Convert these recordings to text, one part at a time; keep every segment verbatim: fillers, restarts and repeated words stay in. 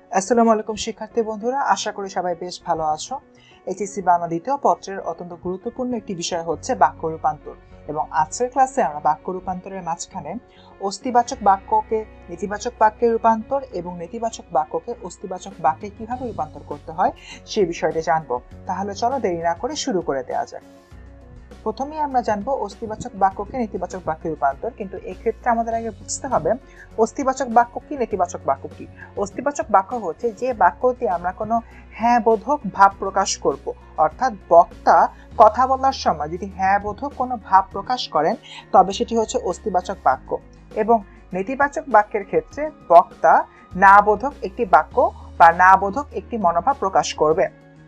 আসসালামু আলাইকুম শিক্ষার্থী বন্ধুরা, আশা করি সবাই বেশ ভালো আছো। এইচএসসি বাংলা দ্বিতীয় পত্রের অত্যন্ত গুরুত্বপূর্ণ একটি বিষয় হচ্ছে বাক্য রূপান্তর, এবং আজকের ক্লাসে আমরা বাক্য রূপান্তরের মাঝখানে অস্তিবাচক বাক্যকে নেতিবাচক বাক্যে রূপান্তর এবং নেতিবাচক বাক্যকে অস্তিবাচক বাক্যে কিভাবে রূপান্তর করতে হয় সেই বিষয়টি জানবো। তাহলে চলো দেরি না করে শুরু করে দেওয়া যাক। প্রথমে আমরা জানবো অস্তিবাচক বাক্যকে নেতিবাচক বাক্যে রূপান্তর, কিন্তু এক্ষেত্রে আমাদের আগে বুঝতে হবে অস্তিবাচক বাক্য কি, নেতিবাচক বাক্য কি। অস্তিবাচক বাক্য হচ্ছে যে বাক্য দিয়ে আমরা কোনো হ্যাঁ বোধক ভাব প্রকাশ করব, অর্থাৎ বক্তা কথা বলার সময় যদি হ্যাঁ বোধক কোনো ভাব প্রকাশ করেন তবে সেটি হচ্ছে অস্তিবাচক বাক্য। এবং নেতিবাচক বাক্যের ক্ষেত্রে বক্তা না বোধক একটি বাক্য বা না বোধক একটি মনোভাব প্রকাশ করবে।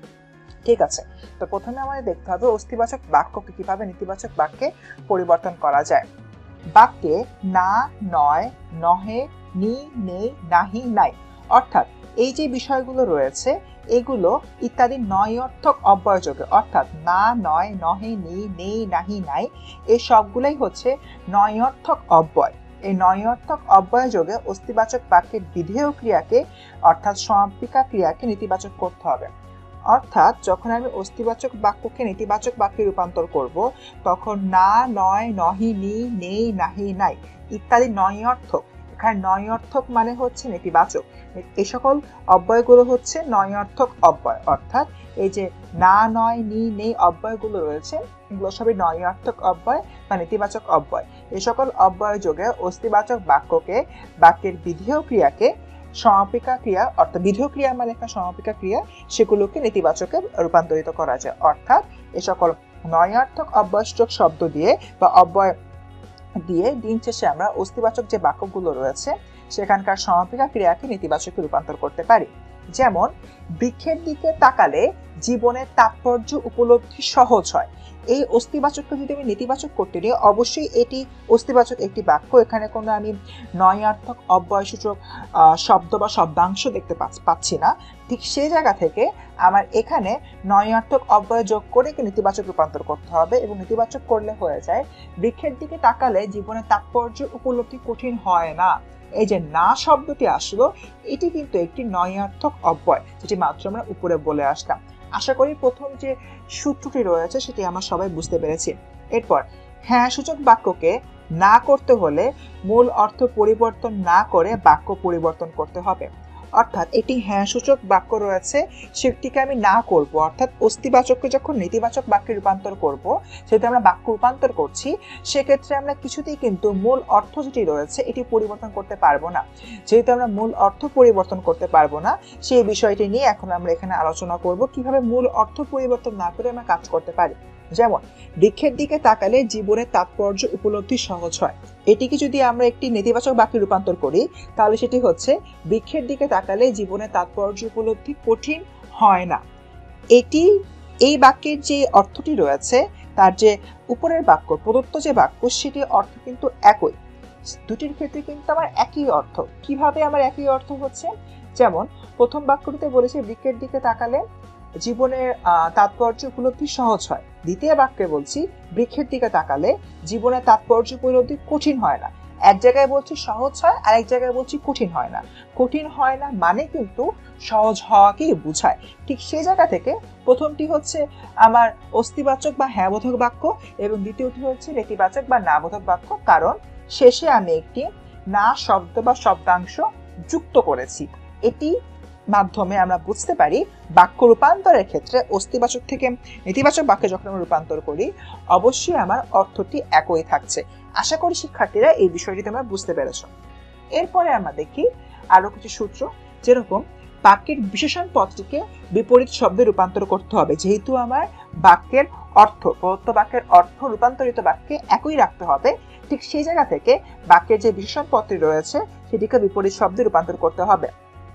ঠিক আছে, তো প্রথমে আমাদের দেখতে হবে অস্তিবাচক বাক্যকে কিভাবে নেতিবাচক বাক্যে পরিবর্তন করা যায়। বাক্যে না, নয়, নহে, নি, নেই, নাহি, নাই, অর্থাৎ এই যে বিষয়গুলো রয়েছে এগুলো ইত্যাদি নয়অর্থক অব্যয়যোগে, অর্থাৎ না, নয়, নহে, নি, নেই, নাহি, নাই, এই সবগুলাই হচ্ছে নয়অর্থক অব্যয়। এই নয়অর্থক অব্যয়যোগে অস্তিবাচক বাক্যের বিধেয় ক্রিয়াকে অর্থাৎ সমাপিকা ক্রিয়াকে নেতিবাচক করতে হবে। অর্থাৎ যখন আমি অস্তিবাচক বাক্যকে নেতিবাচক বাক্যে রূপান্তর করব তখন না, নয়, নহি, নি, নেই, নাহি, নাই ইত্যাদি নয়অর্থক, এখানে নয়অর্থক মানে হচ্ছে নেতিবাচক, এই সকল অব্যয়গুলো হচ্ছে নয়অর্থক অব্যয়। অর্থাৎ এই যে না, নয়, নি, নেই অব্যয়গুলো রয়েছে এগুলো সবই নয়অর্থক অব্যয় বা নেতিবাচক অব্যয়। এই সকল অব্যয় যোগে অস্তিবাচক বাক্যকে বাক্যের বিধেয় ক্রিয়াকে সমাপিকা ক্রিয়া, অর্থাৎ বিধেয় ক্রিয়া মানে একটা সমাপিকা ক্রিয়া, সেগুলোকে নেতিবাচকে রূপান্তরিত করা যায়। অর্থাৎ এই সকল নয়ার্থক অব্যয়সূচক শব্দ দিয়ে বা অব্যয় দিয়ে দিন শেষে আমরা অস্তিবাচক যে বাক্যগুলো রয়েছে সেখানকার সমাপিকা ক্রিয়াকে নেতিবাচকে রূপান্তর করতে পারি। যেমন বৃক্ষের দিকে তাকালে জীবনের তাৎপর্য উপলব্ধি সহজ হয়। এই অস্তিবাচককে যদি আমি নেতিবাচক করতে নিই অবশ্যই এটি অস্তিবাচক একটি বাক্য, এখানে কোনো আমি নয়ার্থক অব্যয়সূচক শব্দ বা শব্দাংশ দেখতে পাচ্ছি না। ঠিক সেই জায়গা থেকে আমার এখানে নয়ার্থক অব্যয় যোগ করে নেতিবাচক রূপান্তর করতে হবে, এবং নেতিবাচক করলে হয়ে যায় বৃক্ষের দিকে তাকালে জীবনের তাৎপর্য উপলব্ধি কঠিন হয় না। এই যে না শব্দটি আসলো এটি কিন্তু একটি নয়ার্থক অব্যয়, যেটি মাত্র আমরা উপরে বলে আসলাম। আশা করি প্রথম যে সূত্রটি রয়েছে সেটি আমরা সবাই বুঝতে পেরেছি। এরপর হ্যাঁ সূচক বাক্যকে না করতে হলে মূল অর্থ পরিবর্তন না করে বাক্য পরিবর্তন করতে হবে। অর্থাৎ একটি হ্যাঁ সূচক বাক্য রয়েছে সেটিকে আমি না করব, অর্থাৎ অস্তিবাচককে যখন নেতিবাচক বাক্যে রূপান্তর করব সেটা আমরা বাক্য রূপান্তর করছি, সেক্ষেত্রে আমরা কিছুতেই কিন্তু মূল অর্থ যেটি রয়েছে এটি পরিবর্তন করতে পারবো না। যেহেতু আমরা মূল অর্থ পরিবর্তন করতে পারবো না সেই বিষয়টি নিয়ে এখন আমরা এখানে আলোচনা করব কিভাবে মূল অর্থ পরিবর্তন না করে আমরা কাজ করতে পারি। যেমন বৃক্ষের দিকে তাকালে জীবনের তাৎপর্য উপলব্ধি সহজ হয়, এটিকে যদি আমরা একটি নেতিবাচক বাক্যে রূপান্তর করি তাহলে সেটি হচ্ছে বৃক্ষের দিকে তাকালে জীবনের তাৎপর্য উপলব্ধি কঠিন হয় না। এটি এই বাক্যের যে অর্থটি রয়েছে তার যে উপরের বাক্য প্রদত্ত যে বাক্য সেটির অর্থ কিন্তু একই, দুটির ক্ষেত্রে কিন্তু আমার একই অর্থ। কিভাবে আমার একই অর্থ হচ্ছে, যেমন প্রথম বাক্যটিতে বলেছে বৃক্ষের দিকে তাকালে জীবনের তাৎপর্য উপলব্ধি সহজ হয়, দ্বিতীয় বাক্যে বলছি বৃক্ষের দিকে তাকালে জীবনের তাৎপর্য উপলব্ধি কঠিন হয় না। এক জায়গায় বলছি সহজ হয়, আরেক জায়গায় বলছি কঠিন হয় না। কঠিন হয় না মানে কিন্তু সহজ হওয়াকেই বোঝায়। ঠিক সেই জায়গা থেকে প্রথমটি হচ্ছে আমার অস্তিবাচক বা হ্যাঁবোধক বাক্য এবং দ্বিতীয়টি হচ্ছে নেতিবাচক বা না বোধক বাক্য, কারণ শেষে আমি একটি না শব্দ বা শব্দাংশ যুক্ত করেছি। এটি মাধ্যমে আমরা বুঝতে পারি বাক্য রূপান্তরের ক্ষেত্রে অস্তিবাচক থেকে নেতিবাচক বাক্যে যখন আমরা রূপান্তর করি অবশ্যই আমার অর্থটি একই থাকছে। আশা করি শিক্ষার্থীরা এই বিষয়টি তোমরা বুঝতে পেরেছো। এরপরে আমরা দেখি আরো কিছু সূত্র, যেরকম বাক্যের বিশেষণ পদটিকে বিপরীত শব্দে রূপান্তর করতে হবে। যেহেতু আমার বাক্যের অর্থ প্রদত্ত বাক্যের অর্থ রূপান্তরিত বাক্যে একই রাখতে হবে, ঠিক সেই জায়গা থেকে বাক্যের যে বিশেষণ পদটি রয়েছে সেটিকে বিপরীত শব্দে রূপান্তর করতে হবে।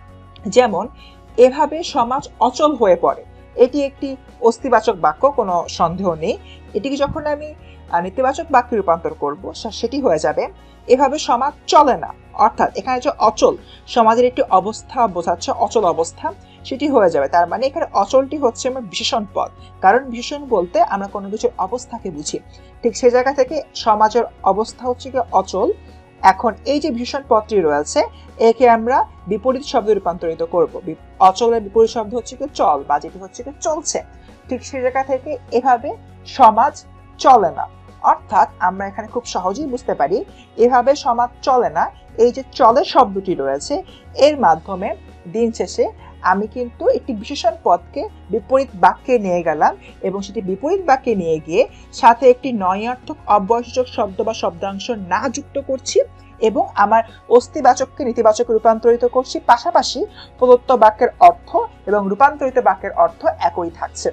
যেমন এভাবে সমাজ অচল হয়ে পড়ে, এটি একটি অস্তিবাচক বাক্য, কোনো সন্দেহ নেই। এটিকে যখন আমি নেতিবাচক বাক্যে রূপান্তর করব সেটি হয়ে যাবে এভাবে সমাজ চলে না, অর্থাৎ এখানে যে অচল সমাজের একটি অবস্থা বোঝাচ্ছে, অচল অবস্থা, সেটি হয়ে যাবে। তার মানে এখানে অচলটি হচ্ছে আমার বিশেষণ পদ, কারণ বিশেষণ বলতে আমরা কোনো কিছুর অবস্থাকে বুঝি। ঠিক সেই জায়গা থেকে সমাজের অবস্থা হচ্ছে কি অচল, এখন এই যে ভীষণ পদটি রয়েছে একে আমরা বিপরীত শব্দে রূপান্তরিত করব। অচলের বিপরীত শব্দ হচ্ছে কি চল, বা যেটি হচ্ছে কি চলছে। ঠিক সেই জায়গা থেকে এভাবে সমাজ চলে না, অর্থাৎ আমরা এখানে খুব সহজেই বুঝতে পারি এভাবে সমাজ চলে না। এই যে চলে শব্দটি রয়েছে এর মাধ্যমে দিন শেষে আমি কিন্তু একটি বিশেষণ পদকে বিপরীত বাক্যে নিয়ে গেলাম এবং সেটি বিপরীত বাক্যে নিয়ে গিয়ে সাথে একটি নয়ার্থক অব্যয়সূচক শব্দ বা শব্দাংশ না যুক্ত করছি এবং আমার অস্তিবাচককে নেতিবাচকে রূপান্তরিত করছি। পাশাপাশি প্রদত্ত বাক্যের অর্থ এবং রূপান্তরিত বাক্যের অর্থ একই থাকছে।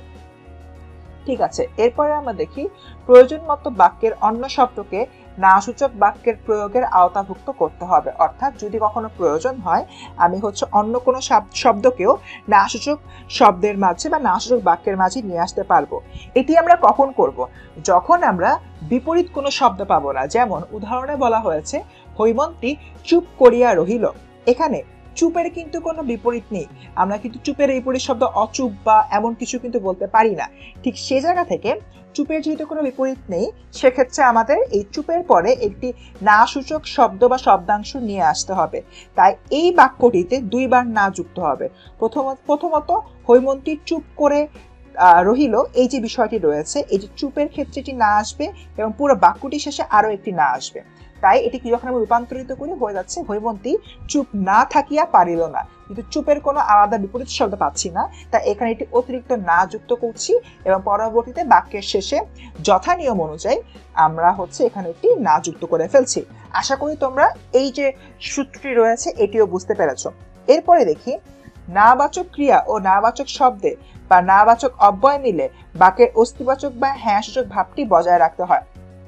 ঠিক আছে, এরপরে আমরা দেখি প্রয়োজন মতো বাক্যের অন্য শব্দকে না সূচক বাক্যের প্রয়োগের আওতাভুক্ত করতে হবে। অর্থাৎ যদি কখনো প্রয়োজন হয় আমি হচ্ছে অন্য কোনো শব্দকেও না সূচক শব্দের মাঝে বা না সূচক বাক্যের মাঝে নিয়ে আসতে পারবো। এটি আমরা কখন করব? যখন আমরা বিপরীত কোনো শব্দ পাবো না। যেমন উদাহরণে বলা হয়েছে হৈমন্তী চুপ করিয়া রহিল। এখানে চুপের কিন্তু কোনো বিপরীত নেই, আমরা কিন্তু চুপের বিপরীত শব্দ অচুপ বা এমন কিছু কিন্তু বলতে পারি না। ঠিক সে জায়গা থেকে চুপের যেহেতু কোনো বিপরীত নেই সেক্ষেত্রে আমাদের এই চুপের পরে একটি না সূচক শব্দ বা শব্দাংশ নিয়ে আসতে হবে। তাই এই বাক্যটিতে দুইবার না যুক্ত হবে। প্রথমত প্রথমত হৈমন্তী চুপ করে রহিল, এই যে বিষয়টি রয়েছে এই যে চুপের ক্ষেত্রে এটি না আসবে এবং পুরো বাক্যটি শেষে আরো একটি না আসবে। তাই এটিকে যখন আমি রূপান্তরিত করি হয়ে যাচ্ছে হৈমন্তী চুপ না থাকিয়া পারিল না, কিন্তু চুপের কোনো আলাদা বিপরীত শব্দ পাচ্ছি না, তাই এখানে একটি অতিরিক্ত না যুক্ত করছি এবং পরবর্তীতে বাক্যের শেষে যথা নিয়ম অনুযায়ী আমরা হচ্ছে এখানে একটি না যুক্ত করে ফেলছি। আশা করি তোমরা এই যে সূত্রটি রয়েছে এটিও বুঝতে পেরেছো। এরপরে দেখি নাবাচক ক্রিয়া ও নাবাচক শব্দে বা নাবাচক অব্যয় মিলে বাক্যের অস্তিবাচক বা হ্যাঁ সূচক ভাবটি বজায় রাখতে হয়।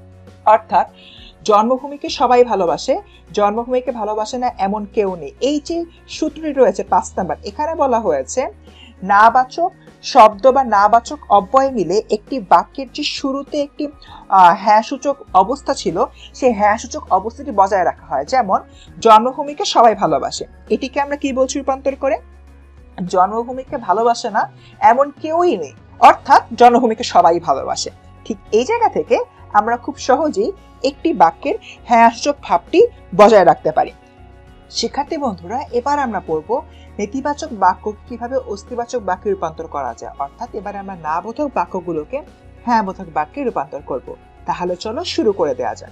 অর্থাৎ জন্মভূমিকে সবাই ভালোবাসে, জন্মভূমিকে ভালোবাসে না এমন কেউ নেই। এই যে সূত্রটি রয়েছে পাঁচ নাম্বার, এখানে বলা হয়েছে নাবাচক শব্দ বা নাবাচক অব্যয় মিলে একটি বাক্যের যে শুরুতে একটি হ্যাঁ সূচক অবস্থা ছিল সেই হ্যাঁ সূচক অবস্থাটি বজায় রাখা হয়। যেমন জন্মভূমিকে সবাই ভালোবাসে, এটিকে আমরা কি বলছি রূপান্তর করে? জন্মভূমিকে ভালোবাসে না এমন কেউই নেই, অর্থাৎ জন্মভূমিকে সবাই ভালোবাসে। ঠিক এই জায়গা থেকে আমরা খুব সহজেই একটি বাক্যের হ্যাঁ সূচক ভাবটি বজায় রাখতে পারি। শিক্ষার্থী বন্ধুরা, এবার আমরা পড়ব নেতিবাচক বাক্য কিভাবে অস্তিবাচক বাক্যে রূপান্তর করা যায়। অর্থাৎ এবার আমরা না বোধক বাক্যগুলোকে হ্যাঁ বোধক বাক্যে রূপান্তর করব। তাহলে চলো শুরু করে দেওয়া যাক।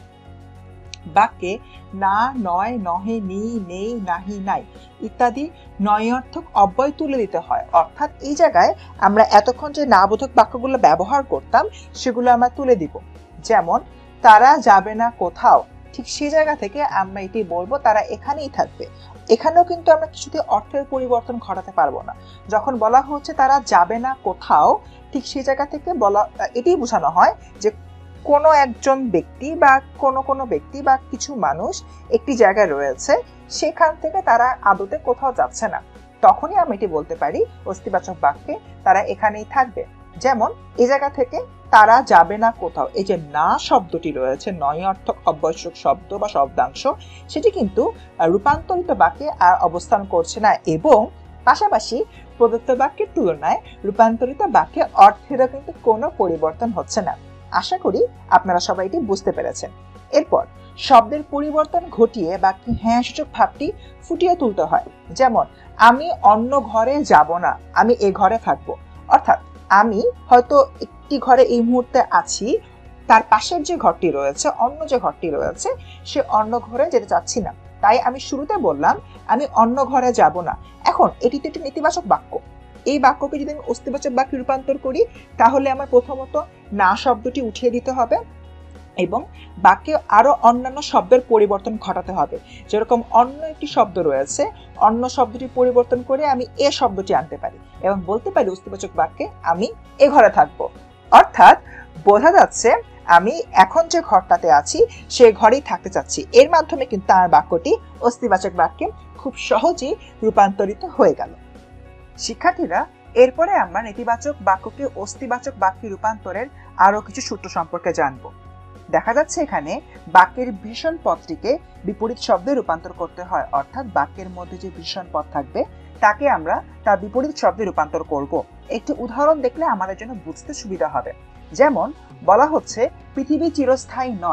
বাক্যে না, নয়, নহে, নি, নেই, নাহি, নাই ইত্যাদি নয়ার্থক অব্যয় তুলে দিতে হয়। অর্থাৎ এই জায়গায় আমরা এতক্ষণ যে না বোধক বাক্যগুলো ব্যবহার করতাম সেগুলো আমরা তুলে দিব। যেমন তারা যাবে না কোথাও, ঠিক সেই জায়গা থেকে আমরা এটি বলবো তারা এখানেই থাকবে। এখানেও কিন্তু আমরা কিছুতে অর্থের পরিবর্তন ঘটাতে পারবো না। যখন বলা হচ্ছে তারা যাবে না কোথাও, ঠিক সেই জায়গা থেকে বলা এটি বোঝানো হয় যে কোনো একজন ব্যক্তি বা কোনো কোনো ব্যক্তি বা কিছু মানুষ একটি জায়গায় রয়েছে, সেখান থেকে তারা আদতে কোথাও যাচ্ছে না। তখনই আমি এটি বলতে পারি অস্তিবাচক বাক্যে তারা এখানেই থাকবে। যেমন এই জায়গা থেকে তারা যাবে না কোথাও, এই যে না শব্দটি রয়েছে নয়ার্থক অব্যয়সূচক শব্দ বা শব্দাংশ, সেটি কিন্তু রূপান্তরিত বাক্যে আর অবস্থান করছে না এবং পাশাপাশি প্রদত্ত বাক্যের তুলনায় রূপান্তরিত বাক্যে অর্থেরও কিন্তু কোনো পরিবর্তন হচ্ছে না। আশা করি আপনারা সবাই এটি বুঝতে পেরেছেন। এরপর শব্দের পরিবর্তন ঘটিয়ে বাক্যে হ্যাঁ সূচক ভাবটি ফুটিয়ে তুলতে হয়। যেমন আমি অন্য ঘরে যাব না, আমি এ ঘরে থাকবো। অর্থাৎ আমি হয়তো একটি ঘরে এই মুহূর্তে আছি, তার পাশের যে ঘরটি রয়েছে, অন্য যে ঘরটি রয়েছে, সে অন্য ঘরে যেতে চাচ্ছি না, তাই আমি শুরুতে বললাম আমি অন্য ঘরে যাব না। এখন এটি তো একটি নেতিবাচক বাক্য। এই বাক্যকে যদি আমি অস্তিবাচক বাক্যে রূপান্তর করি তাহলে আমার প্রথমত না শব্দটি উঠিয়ে দিতে হবে এবং বাক্যে আরো অন্যান্য শব্দের পরিবর্তন ঘটাতে হবে। যেরকম অন্য একটি শব্দ রয়েছে, অন্য শব্দটি পরিবর্তন করে আমি এ শব্দটি আনতে পারি এবং বলতে পারি অস্তিবাচক বাক্যে আমি এ ঘরে থাকবো। অর্থাৎ বোঝা যাচ্ছে আমি এখন যে ঘরটাতে আছি সেই ঘরেই থাকতে চাচ্ছি। এর মাধ্যমে কিন্তু আমার বাক্যটি অস্তিবাচক বাক্যে খুব সহজেই রূপান্তরিত হয়ে গেল। শিক্ষার্থীরা, এরপরে আমরা নেতিবাচক বাক্যকে অস্তিবাচক বাক্যে রূপান্তরের আরো কিছু সূত্র সম্পর্কে জানবো। দেখা যাচ্ছে এখানে বাক্যের ভীষণ পদটিকে বিপরীত শব্দে রূপান্তর করতে হয়। অর্থাৎ বাক্যের মধ্যে যে ভীষণ পদ থাকবে তাকে আমরা তার বিপরীত শব্দে রূপান্তর করব। একটি উদাহরণ দেখলে আমাদের জন্য বুঝতে সুবিধা হবে। যেমন বলা হচ্ছে পৃথিবী চিরস্থায়ী নয়,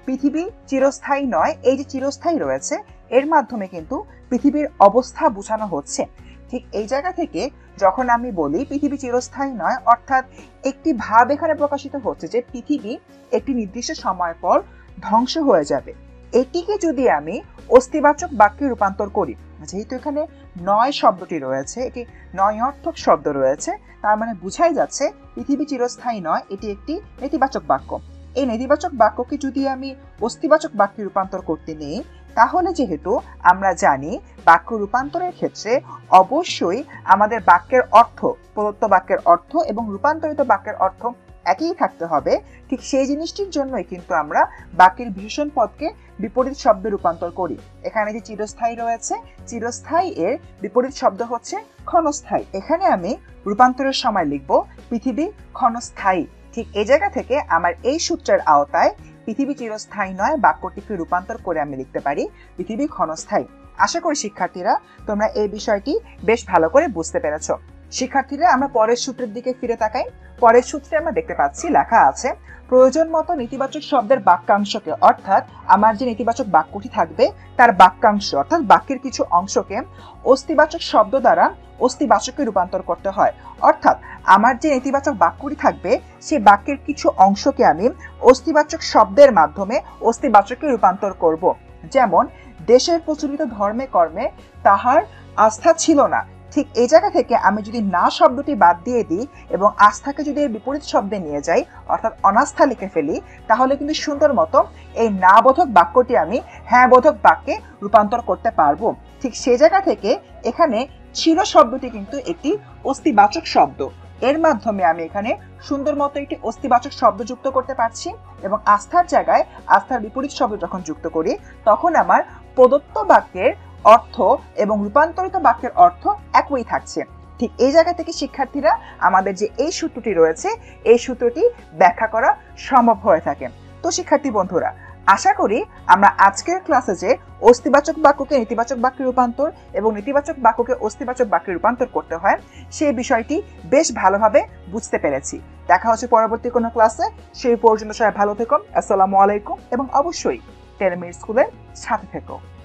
পৃথিবী চিরস্থায়ী নয়, এই যে চিরস্থায়ী রয়েছে এর মাধ্যমে কিন্তু পৃথিবীর অবস্থা বোঝানো হচ্ছে। ঠিক এই জায়গা থেকে যখন আমি বলি পৃথিবী চিরস্থায়ী নয়, অর্থাৎ একটি ভাব এখানে প্রকাশিত হচ্ছে যে পৃথিবী একটি নির্দিষ্ট সময় পর ধ্বংস হয়ে যাবে। এটিকে যদি আমি অস্তিবাচক বাক্যে রূপান্তর করি, যেহেতু এখানে নয় শব্দটি রয়েছে, এটি নয় অর্থক শব্দ রয়েছে, তার মানে বোঝাই যাচ্ছে পৃথিবী চিরস্থায়ী নয়, এটি একটি নেতিবাচক বাক্য। এই নেতিবাচক বাক্যকে যদি আমি অস্তিবাচক বাক্যে রূপান্তর করতে নিই, তাহলে যেহেতু আমরা জানি বাক্য রূপান্তরের ক্ষেত্রে অবশ্যই আমাদের বাক্যের অর্থ, প্রদত্ত বাক্যের অর্থ এবং রূপান্তরিত বাক্যের অর্থ একই থাকতে হবে, ঠিক সেই জিনিসটির জন্যই কিন্তু আমরা বাক্যের বিশেষণ পদকে বিপরীত শব্দে রূপান্তর করি। এখানে যে চিরস্থায়ী রয়েছে, চিরস্থায়ী এর বিপরীত শব্দ হচ্ছে ক্ষণস্থায়ী। এখানে আমি রূপান্তরের সময় লিখব পৃথিবী ক্ষণস্থায়ী। ঠিক এই জায়গা থেকে আমার এই সূত্রের আওতায় পৃথিবী চিরস্থায়ী নয় বাক্যটিকে রূপান্তর করে আমি লিখতে পারি পৃথিবী ক্ষণস্থায়ী। আশা করি শিক্ষার্থীরা তোমরা এই বিষয়টি বেশ ভালো করে বুঝতে পেরেছো। শিক্ষার্থীরা আমরা পরের সূত্রের দিকে ফিরে তাকাই। পরের সূত্রে আমরা দেখতে পাচ্ছি লেখা আছে প্রয়োজন মতো নেতিবাচক শব্দের বাক্যাংশকে, অর্থাৎ আমার যে নেতিবাচক বাক্যটি থাকবে তার বাক্যাংশ অর্থাৎ বাক্যের কিছু অংশকে অস্তিবাচক শব্দ দ্বারা অস্তিবাচকে রূপান্তর করতে হয়। অর্থাৎ আমার যে নেতিবাচক বাক্যটি থাকবে সেই বাক্যের কিছু অংশকে আমি অস্তিবাচক শব্দের মাধ্যমে অস্তিবাচকে রূপান্তর করব। যেমন দেশের প্রচলিত ধর্মে কর্মে তাহার আস্থা ছিল না। ঠিক এই জায়গা থেকে আমি যদি না শব্দটি বাদ দিয়ে দিই এবং আস্থাকে যদি এর বিপরীত শব্দে নিয়ে যাই অর্থাৎ অনাস্থা লিখে ফেলি, তাহলে কিন্তু সুন্দর মতো এই না বোধক বাক্যটি আমি হ্যাঁ বোধক বাক্যে রূপান্তর করতে পারবো। ঠিক সেই জায়গা থেকে এখানে ছিল শব্দটি কিন্তু একটি অস্তিবাচক শব্দ, এর মাধ্যমে আমি এখানে সুন্দর মতো একটি অস্তিবাচক শব্দ যুক্ত করতে পারছি এবং আস্থার জায়গায় আস্থার বিপরীত শব্দ যখন যুক্ত করি তখন আমার প্রদত্ত বাক্যের অর্থ এবং রূপান্তরিত বাক্যের অর্থ একই থাকছে। ঠিক এই জায়গা থেকে শিক্ষার্থীরা আমাদের যে এই সূত্রটি রয়েছে এই সূত্রটি ব্যাখ্যা করা সম্ভব হয়ে থাকে। তো শিক্ষার্থী বন্ধুরা, আশা করি আমরা আজকের ক্লাসে যে অস্তিবাচক বাক্যকে নেতিবাচক বাক্যে রূপান্তর এবং নেতিবাচক বাক্যকে অস্তিবাচক বাক্যে রূপান্তর করতে হয় সেই বিষয়টি বেশ ভালোভাবে বুঝতে পেরেছি। দেখা হচ্ছে পরবর্তী কোনো ক্লাসে। সেই পর্যন্ত সবাই ভালো থেকো। আসসালামু আলাইকুম এবং অবশ্যই টেন মিনিট স্কুলের সাথে থেকো।